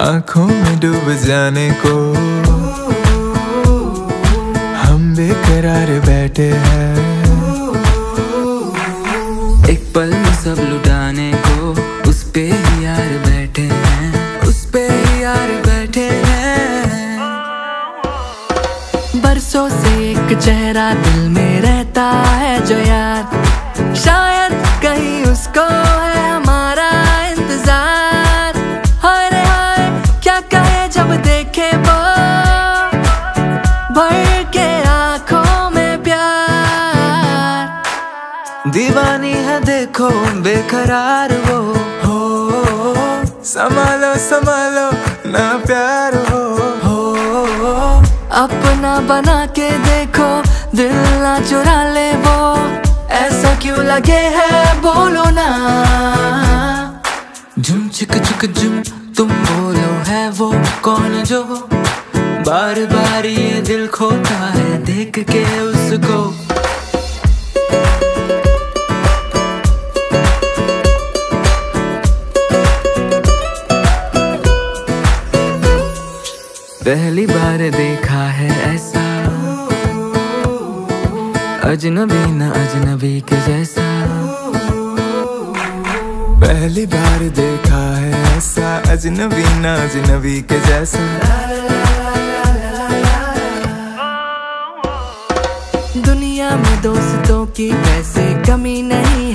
आंखों में डूब जाने को हम बेकरार बैठे हैं। एक पल में सब लुटाने को उस पे ही यार बैठे हैं, उस पे ही यार बैठे हैं। बरसों से एक चेहरा दिल में रहता है जो यार, शायद कहीं उसको है हमारा इंतजार। हाय रे हाय क्या कहे जब देखे वो भर के आंखों में प्यार। दीवानी है देखो बेकरार वो हो संभालो संभालो ना प्यार हो अपना बना के देखो दिल ना चुरा ले वो। ऐसा क्यों लगे है बोलो ना, झुम चिक चिक झुम तुम बोलो है वो कौन जो बार बार ये दिल खोता है देख के उसको। पहली बार देखा है ऐसा अजनबी न अजनबी के जैसा। पहली बार देखा है ऐसा अजनबी न अजनबी के जैसा। दुनिया में दोस्तों की वैसे कमी नहीं